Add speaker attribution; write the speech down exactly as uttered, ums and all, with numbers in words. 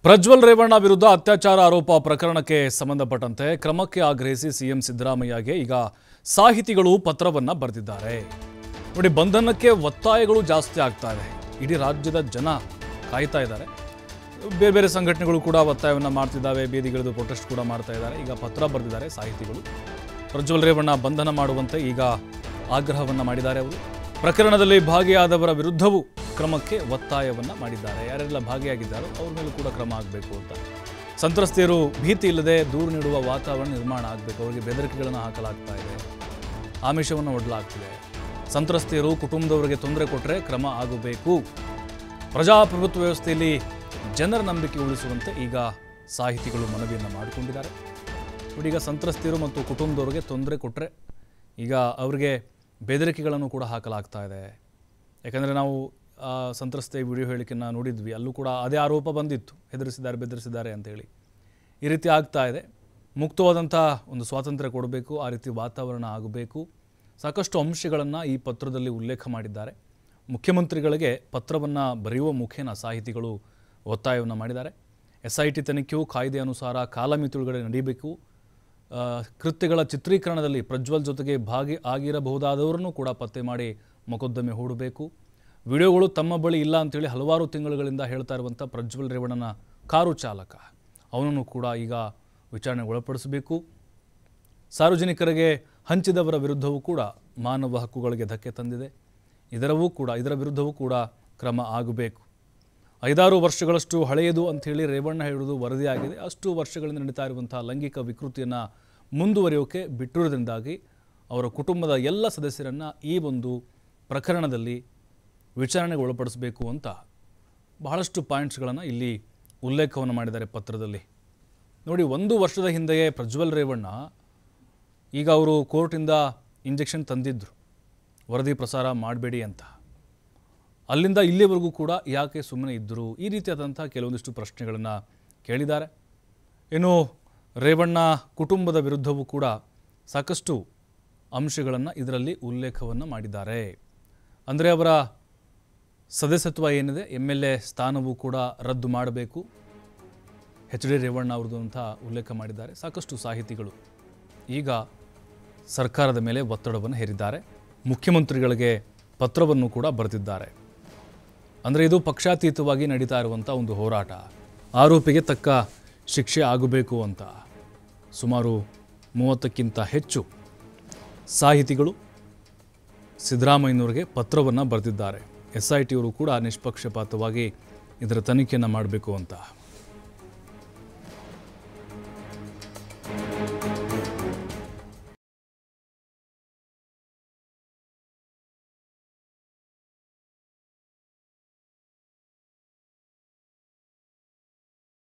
Speaker 1: ಪ್ರಜ್ವಲ್ ರೇವಣ್ಣ ವಿರುದ್ಧ ಅತ್ಯಾಚಾರ ಆರೋಪ ಪ್ರಕರಣಕ್ಕೆ ಸಂಬಂಧಪಟ್ಟಂತೆ ಕ್ರಮಕ್ಕೆ ಆಗ್ರಹಿಸಿ ಸಿಎಂ ಸಿದ್ದರಾಮಯ್ಯಗೆ ಈಗ ಸಾಹಿತಿಗಳು ಪತ್ರವನ್ನ ಬರೆದಿದ್ದಾರೆ. ನೋಡಿ, ಬಂಧನಕ್ಕೆ ಒತ್ತಾಯಗಳು ಜಾಸ್ತಿ ಆಗ್ತಾ ಇದೆ. ಇಡೀ ರಾಜ್ಯದ ಜನ ಕಾಯ್ತಾ ಇದ್ದಾರೆ. ಬೇರೆ ಬೇರೆ ಸಂಘಟನೆಗಳು ಕೂಡ ಒತ್ತಾಯವನ್ನ ಮಾಡ್ತಿದ್ದಾವೆ, ಬೀದಿಗಿಳಿದು ಪ್ರೊಟೆಸ್ಟ್ ಕೂಡ ಮಾಡ್ತಾ ಇದ್ದಾರೆ. ಈಗ ಪತ್ರ ಬರೆದಿದ್ದಾರೆ ಸಾಹಿತಿಗಳು. ಪ್ರಜ್ವಲ್ ರೇವಣ್ಣ ಬಂಧನ ಮಾಡುವಂತೆ ಈಗ ಆಗ್ರಹವನ್ನ ಮಾಡಿದ್ದಾರೆ. ಅವರು ಪ್ರಕರಣದಲ್ಲಿ ಭಾಗಿಯಾದವರ ವಿರುದ್ಧವೂ ಕ್ರಮಕ್ಕೆ ಒತ್ತಾಯವನ್ನ ಮಾಡಿದ್ದಾರೆ. ಯಾರೆಲ್ಲ ಭಾಗಿಯಾಗಿದ್ದಾರೋ ಅವ್ರ ಮೇಲೂ ಕೂಡ ಕ್ರಮ ಆಗಬೇಕು ಅಂತ. ಸಂತ್ರಸ್ತೆಯರು ಭೀತಿ ಇಲ್ಲದೆ ದೂರು ನೀಡುವ ವಾತಾವರಣ ನಿರ್ಮಾಣ ಆಗಬೇಕು. ಅವರಿಗೆ ಬೆದರಿಕೆಗಳನ್ನು ಹಾಕಲಾಗ್ತಾ ಇದೆ, ಆಮಿಷವನ್ನು ಒಡ್ಡಲಾಗ್ತಿದೆ. ಸಂತ್ರಸ್ತೆಯರು ಕುಟುಂಬದವರಿಗೆ ತೊಂದರೆ ಕೊಟ್ಟರೆ ಕ್ರಮ ಆಗಬೇಕು. ಪ್ರಜಾಪ್ರಭುತ್ವ ವ್ಯವಸ್ಥೆಯಲ್ಲಿ ಜನರ ನಂಬಿಕೆ ಉಳಿಸುವಂತೆ ಈಗ ಸಾಹಿತಿಗಳು ಮನವಿಯನ್ನು ಮಾಡಿಕೊಂಡಿದ್ದಾರೆ. ಈಗ ಸಂತ್ರಸ್ತೆಯರು ಮತ್ತು ಕುಟುಂಬದವರಿಗೆ ತೊಂದರೆ ಕೊಟ್ಟರೆ ಈಗ ಅವರಿಗೆ ಬೆದರಿಕೆಗಳನ್ನು ಕೂಡ ಹಾಕಲಾಗ್ತಾ ಇದೆ. ಯಾಕಂದರೆ ನಾವು ಸಂತ್ರಸ್ತೆ ವಿಡಿಯೋ ಹೇಳಿಕೆಯನ್ನು ನೋಡಿದ್ವಿ, ಅಲ್ಲೂ ಕೂಡ ಅದೇ ಆರೋಪ ಬಂದಿತ್ತು, ಹೆದರಿಸಿದ್ದಾರೆ ಬೆದರಿಸಿದ್ದಾರೆ ಅಂತೇಳಿ. ಈ ರೀತಿ ಆಗ್ತಾ ಇದೆ. ಮುಕ್ತವಾದಂಥ ಒಂದು ಸ್ವಾತಂತ್ರ್ಯ ಕೊಡಬೇಕು, ಆ ರೀತಿ ವಾತಾವರಣ ಆಗಬೇಕು. ಸಾಕಷ್ಟು ಅಂಶಗಳನ್ನು ಈ ಪತ್ರದಲ್ಲಿ ಉಲ್ಲೇಖ ಮಾಡಿದ್ದಾರೆ. ಮುಖ್ಯಮಂತ್ರಿಗಳಿಗೆ ಪತ್ರವನ್ನು ಬರೆಯುವ ಮುಖೇನ ಸಾಹಿತಿಗಳು ಒತ್ತಾಯವನ್ನು ಮಾಡಿದ್ದಾರೆ. ಎಸ್ ಐ ಟಿ ತನಿಖೆಯು ಕಾಯ್ದೆ ಅನುಸಾರ ಕಾಲಮಿತಿಯೊಳಗಡೆ ನಡೀಬೇಕು. ಕೃತ್ಯಗಳ ಚಿತ್ರೀಕರಣದಲ್ಲಿ ಪ್ರಜ್ವಲ್ ಜೊತೆಗೆ ಭಾಗಿ ಆಗಿರಬಹುದಾದವರನ್ನು ಕೂಡ ಪತ್ತೆ ಮಾಡಿ ಮೊಕದ್ದಮೆ ಹೂಡಬೇಕು. ವಿಡಿಯೋಗಳು ತಮ್ಮ ಬಳಿ ಇಲ್ಲ ಅಂತೇಳಿ ಹಲವಾರು ತಿಂಗಳುಗಳಿಂದ ಹೇಳ್ತಾ ಇರುವಂಥ ಪ್ರಜ್ವಲ್ ರೇವಣ್ಣನ ಕಾರು ಚಾಲಕ, ಅವನನ್ನು ಕೂಡ ಈಗ ವಿಚಾರಣೆಗೆ ಒಳಪಡಿಸಬೇಕು. ಸಾರ್ವಜನಿಕರಿಗೆ ಹಂಚಿದವರ ವಿರುದ್ಧವೂ ಕೂಡ ಮಾನವ ಹಕ್ಕುಗಳಿಗೆ ಧಕ್ಕೆ ತಂದಿದೆ. ಇದರವೂ ಕೂಡ ಇದರ ವಿರುದ್ಧವೂ ಕೂಡ ಕ್ರಮ ಆಗಬೇಕು. ಐದಾರು ವರ್ಷಗಳಷ್ಟು ಹಳೆಯದು ಅಂಥೇಳಿ ರೇವಣ್ಣ ಹೇಳುವುದು ವರದಿಯಾಗಿದೆ. ಅಷ್ಟು ವರ್ಷಗಳಿಂದ ನಡೀತಾ ಇರುವಂಥ ಲೈಂಗಿಕ ವಿಕೃತಿಯನ್ನು ಮುಂದುವರಿಯೋಕೆ ಬಿಟ್ಟಿರೋದ್ರಿಂದಾಗಿ ಅವರ ಕುಟುಂಬದ ಎಲ್ಲ ಸದಸ್ಯರನ್ನು ಈ ಒಂದು ಪ್ರಕರಣದಲ್ಲಿ ವಿಚಾರಣೆಗೆ ಒಳಪಡಿಸಬೇಕು ಅಂತ ಬಹಳಷ್ಟು ಪಾಯಿಂಟ್ಸ್ಗಳನ್ನು ಇಲ್ಲಿ ಉಲ್ಲೇಖವನ್ನು ಮಾಡಿದ್ದಾರೆ ಪತ್ರದಲ್ಲಿ. ನೋಡಿ, ಒಂದು ವರ್ಷದ ಹಿಂದೆಯೇ ಪ್ರಜ್ವಲ್ ರೇವಣ್ಣ ಈಗ ಅವರು ಕೋರ್ಟಿಂದ ಇಂಜೆಕ್ಷನ್ ತಂದಿದ್ದರು, ವರದಿ ಪ್ರಸಾರ ಮಾಡಬೇಡಿ ಅಂತ. ಅಲ್ಲಿಂದ ಇಲ್ಲಿವರೆಗೂ ಕೂಡ ಯಾಕೆ ಸುಮ್ಮನೆ ಇದ್ದರು? ಈ ರೀತಿಯಾದಂಥ ಕೆಲವೊಂದಿಷ್ಟು ಪ್ರಶ್ನೆಗಳನ್ನು ಕೇಳಿದ್ದಾರೆ. ಇನ್ನು ರೇವಣ್ಣ ಕುಟುಂಬದ ವಿರುದ್ಧವೂ ಕೂಡ ಸಾಕಷ್ಟು ಅಂಶಗಳನ್ನು ಇದರಲ್ಲಿ ಉಲ್ಲೇಖವನ್ನು ಮಾಡಿದ್ದಾರೆ. ಅಂದರೆ ಅವರ ಸದಸ್ಯತ್ವ ಏನಿದೆ, ಎಮ್ ಎಲ್ ಎ ಸ್ಥಾನವೂ ಕೂಡ ರದ್ದು ಮಾಡಬೇಕು, ಎಚ್ ಡಿ ರೇವಣ್ಣ ಅವ್ರದ್ದು ಅಂತ ಉಲ್ಲೇಖ ಮಾಡಿದ್ದಾರೆ. ಸಾಕಷ್ಟು ಸಾಹಿತಿಗಳು ಈಗ ಸರ್ಕಾರದ ಮೇಲೆ ಒತ್ತಡವನ್ನು ಹೇರಿದ್ದಾರೆ. ಮುಖ್ಯಮಂತ್ರಿಗಳಿಗೆ ಪತ್ರವನ್ನು ಕೂಡ ಬರೆದಿದ್ದಾರೆ. ಅಂದರೆ ಇದು ಪಕ್ಷಾತೀತವಾಗಿ ನಡೀತಾ ಇರುವಂಥ ಒಂದು ಹೋರಾಟ, ಆರೋಪಿಗೆ ತಕ್ಕ ಶಿಕ್ಷೆ ಆಗಬೇಕು ಅಂತ ಸುಮಾರು ಮೂವತ್ತಕ್ಕಿಂತ ಹೆಚ್ಚು ಸಾಹಿತಿಗಳು ಸಿದ್ದರಾಮಯ್ಯನವರಿಗೆ ಪತ್ರವನ್ನು ಬರೆದಿದ್ದಾರೆ. ಎಸ್ ಐ ಟಿಯವರು ಕೂಡ ನಿಷ್ಪಕ್ಷಪಾತವಾಗಿ ಇದರ ತನಿಖೆಯನ್ನು ಮಾಡಬೇಕು ಅಂತ.